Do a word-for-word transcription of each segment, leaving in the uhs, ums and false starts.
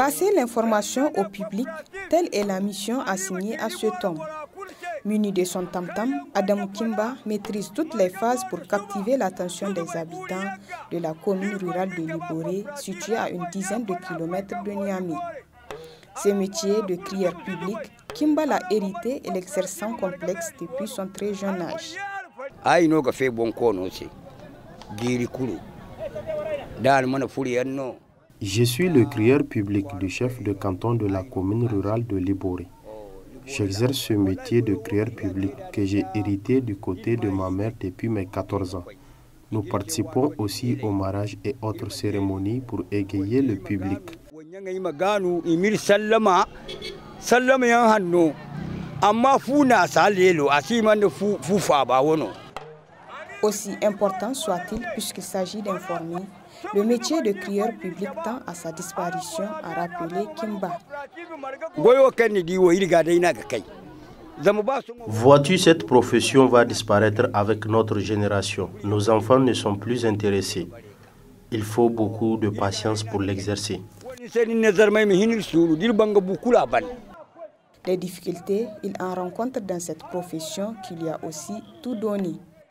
Passer l'information au public, telle est la mission assignée à cet homme. Muni de son tam-tam, Adam Kimba maîtrise toutes les phases pour captiver l'attention des habitants de la commune rurale de Liboré, située à une dizaine de kilomètres de Niamey. Ce métier de crieur public, Kimba l'a hérité et l'exerce sans complexe depuis son très jeune âge. Je suis le crieur public du chef de canton de la commune rurale de Liboré. J'exerce ce métier de crieur public que j'ai hérité du côté de ma mère depuis mes quatorze ans. Nous participons aussi au mariage et autres cérémonies pour égayer le public. Aussi important soit-il puisqu'il s'agit d'informer, le métier de crieur public tend à sa disparition, a rappelé Kimba. Vois-tu, cette profession va disparaître avec notre génération. Nos enfants ne sont plus intéressés. Il faut beaucoup de patience pour l'exercer. Les difficultés, il en rencontre dans cette profession qu'il y a aussi tout donné.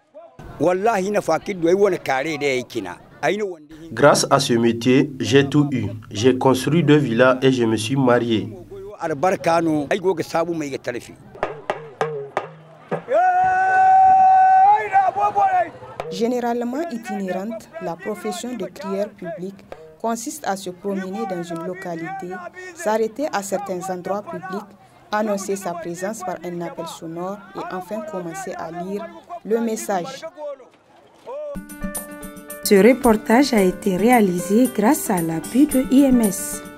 Grâce à ce métier, j'ai tout eu. J'ai construit deux villas et je me suis marié. Généralement itinérante, la profession de crieur public consiste à se promener dans une localité, s'arrêter à certains endroits publics, annoncer sa présence par un appel sonore et enfin commencer à lire le message. Ce reportage a été réalisé grâce à l'appui de I M S.